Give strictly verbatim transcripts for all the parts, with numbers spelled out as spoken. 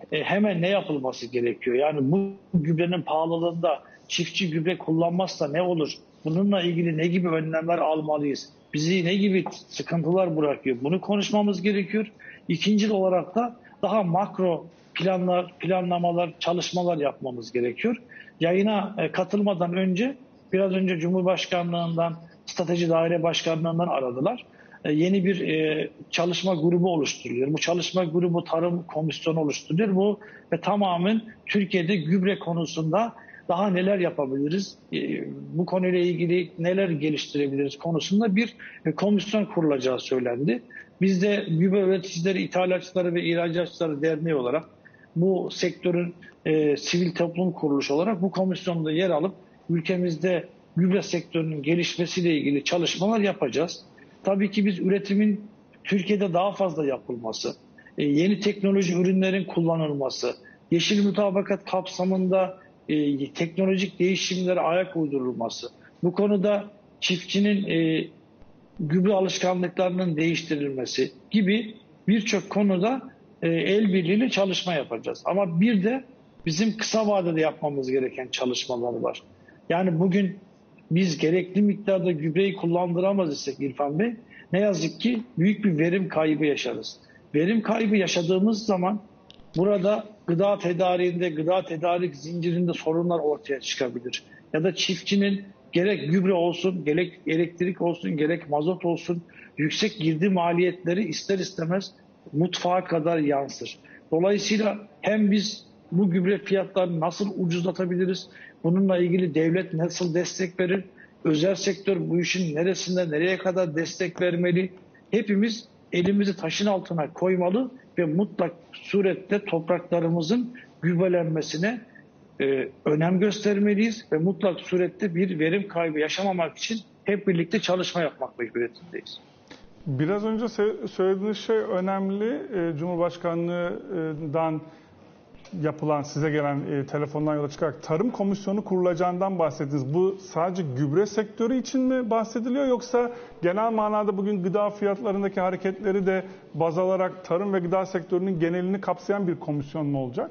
e, hemen ne yapılması gerekiyor? Yani bu gübrenin pahalılığında çiftçi gübre kullanmazsa ne olur? Bununla ilgili ne gibi önlemler almalıyız? Bizi ne gibi sıkıntılar bırakıyor? Bunu konuşmamız gerekiyor. İkinci olarak da daha makro planlar, planlamalar, çalışmalar yapmamız gerekiyor. Yayına e, katılmadan önce biraz önce Cumhurbaşkanlığından, Strateji Daire Başkanlığından aradılar. E, yeni bir e, çalışma grubu oluşturuluyor. Bu çalışma grubu Tarım Komisyonu oluşturuyor. Bu ve tamamen Türkiye'de gübre konusunda daha neler yapabiliriz, e, bu konuyla ilgili neler geliştirebiliriz konusunda bir e, komisyon kurulacağı söylendi. Biz de Gübre Üreticileri, İthalatçıları ve İhracatçıları Derneği olarak bu sektörün e, sivil toplum kuruluşu olarak bu komisyonda yer alıp ülkemizde gübre sektörünün gelişmesiyle ilgili çalışmalar yapacağız. Tabii ki biz üretimin Türkiye'de daha fazla yapılması, e, yeni teknoloji ürünlerin kullanılması, yeşil mutabakat kapsamında e, teknolojik değişimlere ayak uydurulması, bu konuda çiftçinin e, gübre alışkanlıklarının değiştirilmesi gibi birçok konuda e, el birliğiyle çalışma yapacağız. Ama bir de bizim kısa vadede yapmamız gereken çalışmalar var. Yani bugün biz gerekli miktarda gübreyi kullandıramaz isek İrfan Bey, ne yazık ki büyük bir verim kaybı yaşarız. Verim kaybı yaşadığımız zaman burada gıda tedariğinde, gıda tedarik zincirinde sorunlar ortaya çıkabilir. Ya da çiftçinin gerek gübre olsun, gerek elektrik olsun, gerek mazot olsun yüksek girdi maliyetleri ister istemez mutfağa kadar yansır. Dolayısıyla hem biz bu gübre fiyatlarını nasıl ucuzlatabiliriz? Bununla ilgili devlet nasıl destek verir? Özel sektör bu işin neresinde, nereye kadar destek vermeli? Hepimiz elimizi taşın altına koymalı ve mutlak surette topraklarımızın gübrelenmesine e, önem göstermeliyiz ve mutlak surette bir verim kaybı yaşamamak için hep birlikte çalışma yapmak mecburiyetindeyiz. Biraz önce söylediğiniz şey önemli. E, Cumhurbaşkanlığından yapılan, size gelen e, telefondan yola çıkarak Tarım Komisyonu kurulacağından bahsettiniz. Bu sadece gübre sektörü için mi bahsediliyor, yoksa genel manada bugün gıda fiyatlarındaki hareketleri de baz alarak tarım ve gıda sektörünün genelini kapsayan bir komisyon mu olacak?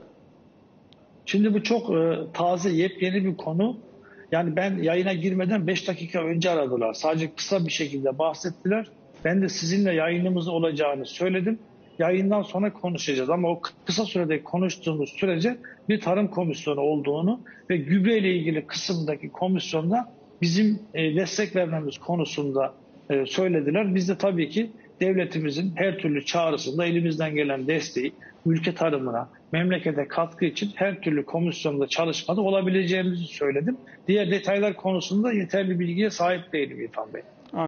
Şimdi bu çok e, taze, yepyeni bir konu. Yani ben yayına girmeden beş dakika önce aradılar. Sadece kısa bir şekilde bahsettiler. Ben de sizinle yayınımız olacağını söyledim. Yayından sonra konuşacağız ama o kısa sürede konuştuğumuz sürece bir tarım komisyonu olduğunu ve gübre ile ilgili kısımdaki komisyonda bizim e, destek vermemiz konusunda e, söylediler. Biz de tabii ki devletimizin her türlü çağrısında elimizden gelen desteği ülke tarımına, memlekete katkı için her türlü komisyonda çalışmada olabileceğimizi söyledim. Diğer detaylar konusunda yeterli bilgiye sahip değilim İrfan Bey.